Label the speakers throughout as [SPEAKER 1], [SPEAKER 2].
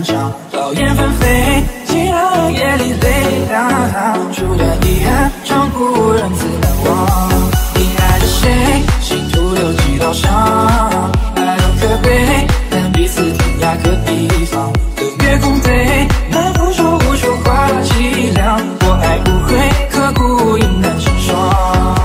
[SPEAKER 1] 长，劳燕纷飞，寂寥夜里泪两，初恋遗憾，长故人自难忘。你爱着谁？心徒留几道伤，爱多可悲，但彼此天涯各地方。隔月空对，难复说无处话凄凉，我爱不会，刻骨应难成双。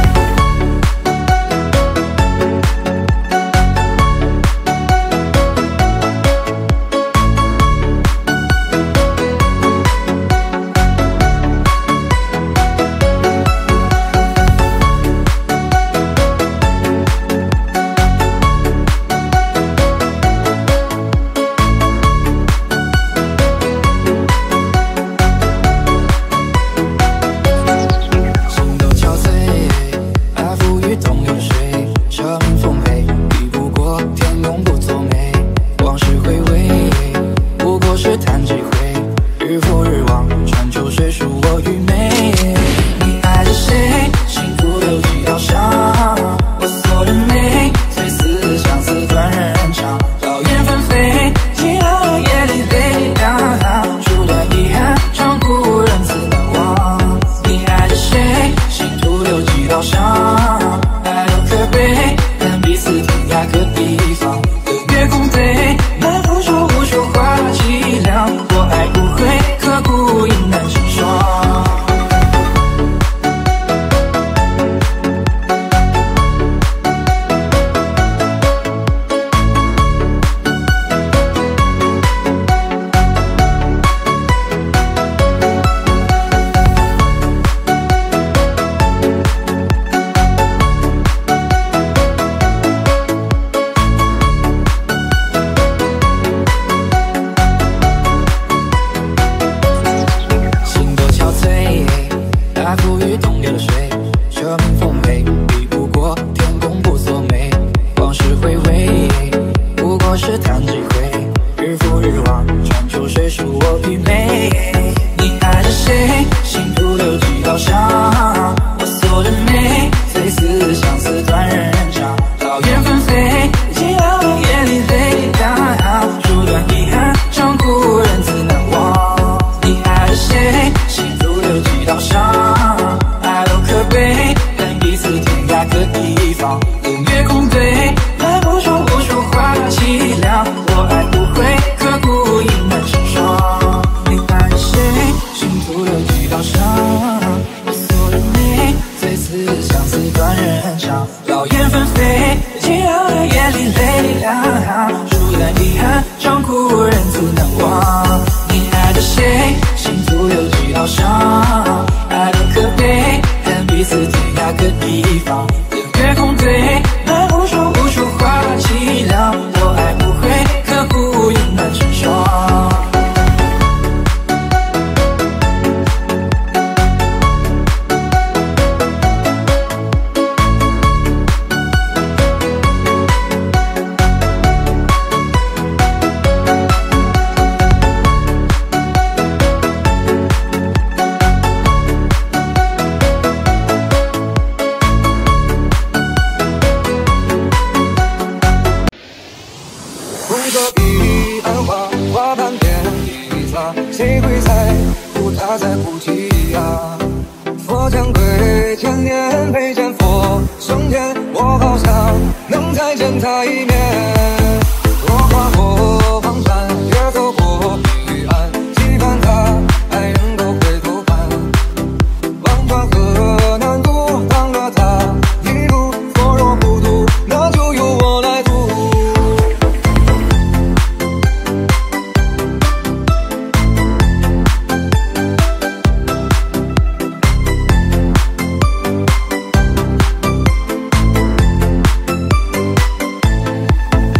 [SPEAKER 2] 谁会在乎他在哭泣呀？佛将归，千年陪见佛升天，我好想能再见他一面。我跨过黄山，也走过彼岸，期盼他还能够回头看。忘川河难渡，当了他一路所若不渡，那就由我来渡。
[SPEAKER 1] 我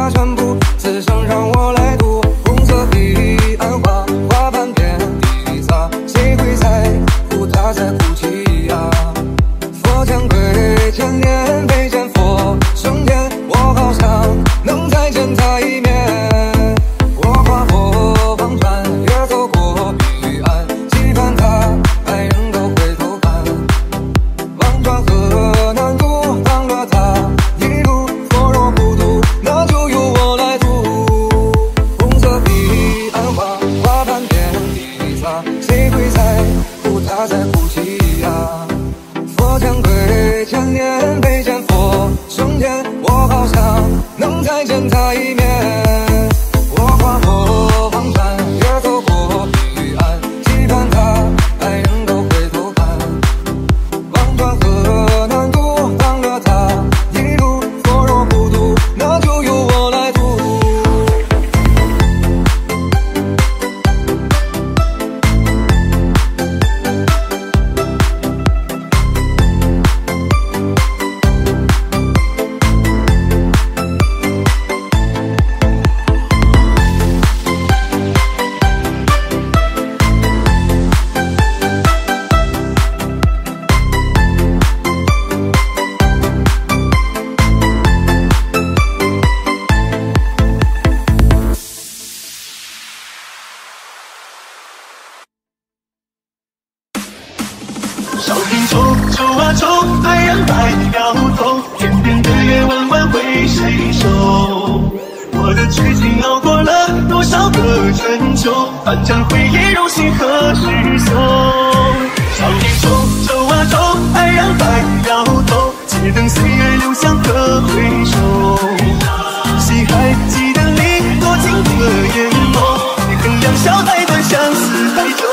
[SPEAKER 2] 下全部，此生让我来读。红色彼岸花，花瓣遍地撒，谁会在乎他在哭泣呀？佛前跪，千年陪见佛升天，我好想能再见他一面。我跨过忘川，也走过彼岸，期盼他爱人都回头看。忘川河难渡，当了他一路，佛若不渡，那就由我来渡。红色彼岸花，花瓣遍地撒，谁会在乎他在哭泣呀？佛前跪，千年陪见佛升天，我好想能再见他一面。我跨过忘川，也走过彼岸，期盼他爱人都回头看。忘川河难渡，当了他一路，佛若不渡，那就由我来渡。
[SPEAKER 3] 少年走，走啊走，太阳白摇头，天边的月弯弯为谁守？我的痴情熬过了多少个春秋，翻江回忆如星河失守。少年走，走啊走，太阳白摇头，只等岁月留香可回首。谁还记得你多情的眼眸？你衡量笑太短，相思太久。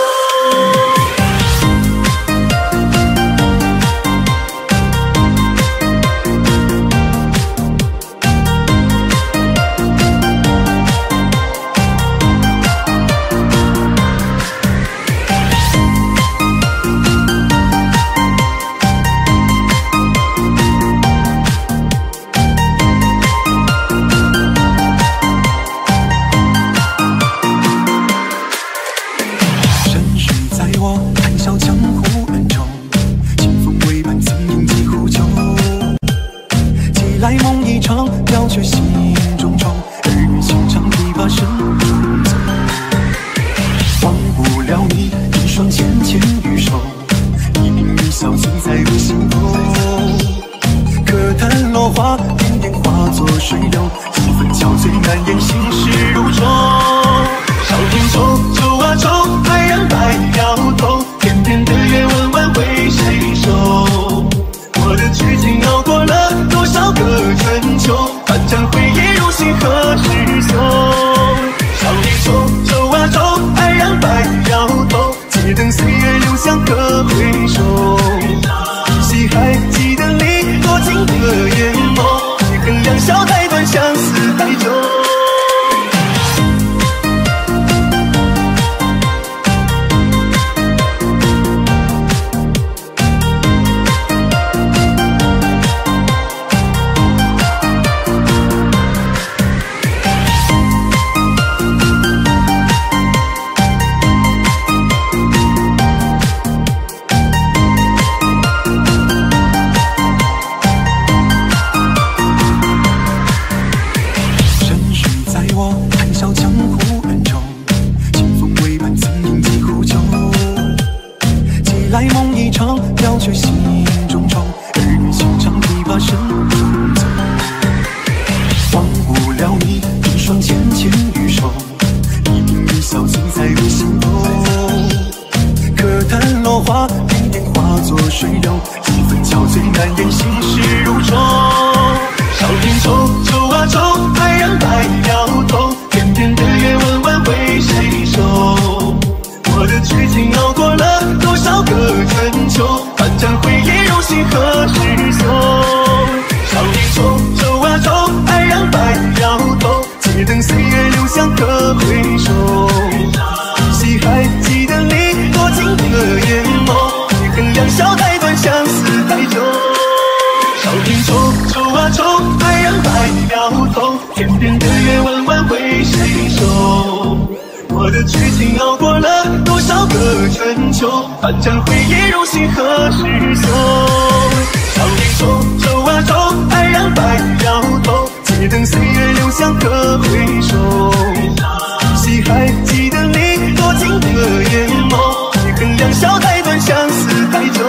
[SPEAKER 3] 头，天边的月弯弯为谁守？我的痴情熬过了多少个春秋，翻江回忆如星河失守。少年冲，走啊走，爱让白云摇头，只等岁月留下个回首。谁还记得你多情的眼眸？一根两小太短，相思太久。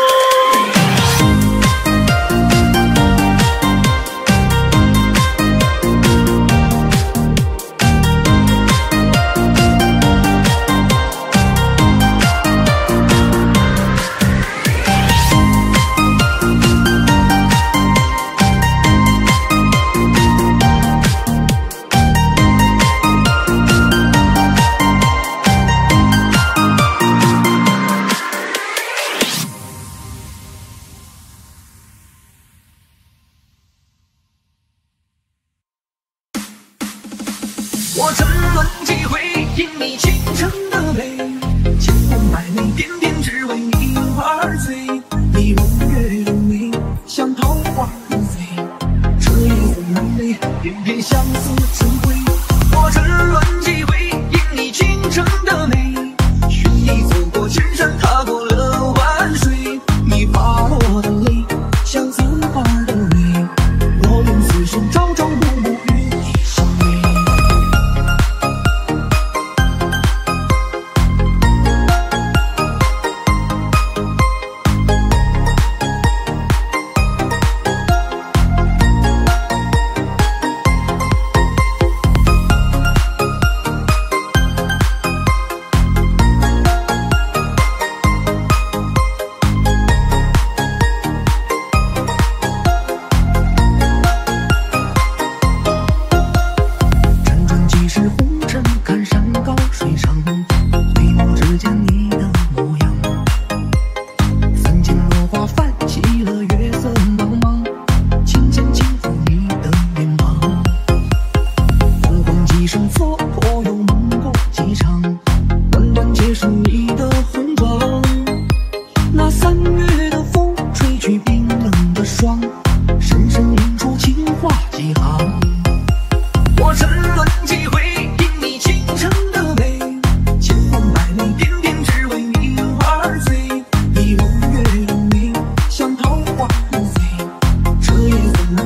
[SPEAKER 1] 我沉沦几回，因你倾城的美，千红百媚，偏偏只为你而醉。你如月如眉，像桃花如飞，彻夜怎能寐，偏偏相思成灰。我沉沦几回，因你倾城的美，寻你走过千山，踏过了万水。你滑落的泪，像森花的蕊，我愿此生朝朝暮暮与你相偎。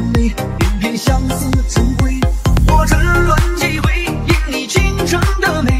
[SPEAKER 1] 相思成灰，我沉沦几回，因你倾城的美。